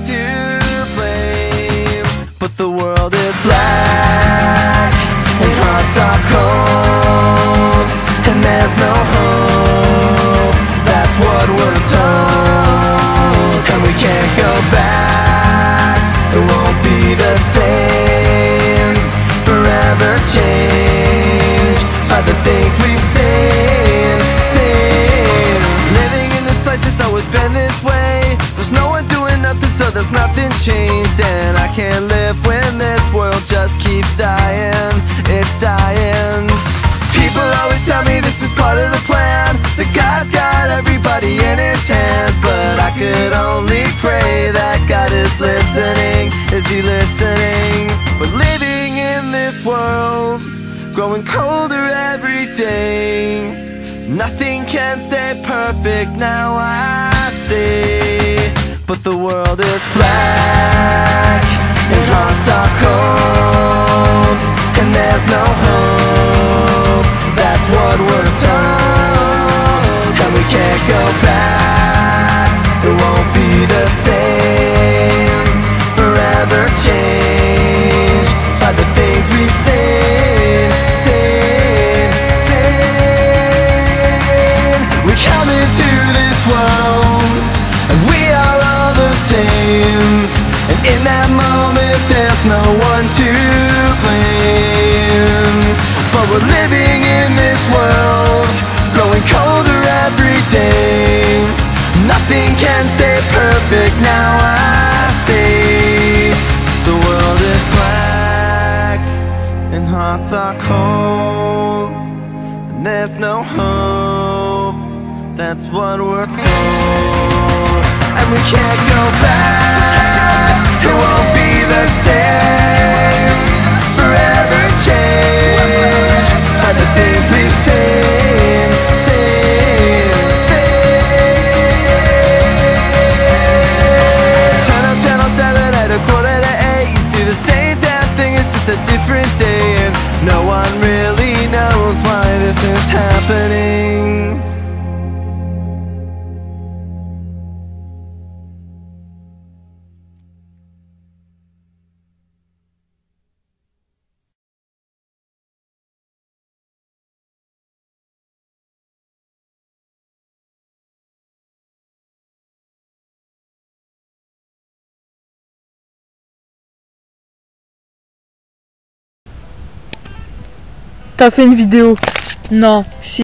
to blame, but the world is black and hearts are cold, and there's no hope. That's what we're told, and we can't go back. It won't be the same. Forever changed by the things we've seen. Living in this place, it's always been this way. There's no one doing nothing, so there's nothing changed. And I can't live when this world just keeps dying. It's dying. People always tell me this is part of the plan, that God's got everybody in His hands. But I could only pray that God is listening. Is He listening? But living in this world, growing colder every day, nothing can stay perfect, now I see. But the world is black and hearts are cold, and there's no hope. That's what we're told, and we can't go back. It won't be the same. Forever changed by the things we've seen. We come into this world, and we are all the same. And in that moment there's no one to blame. But we're living in this world, growing colder every day. Nothing can stay perfect, now I see. The world is black and hearts are cold, and there's no hope. That's what we're told, and we can't go back. It won't be the same. Forever changed by the things we've seen. Channel 7 at 7:45. You see the same damn thing, it's just a different day. And no one really knows why this is happening. T'as fait une vidéo? Non, si.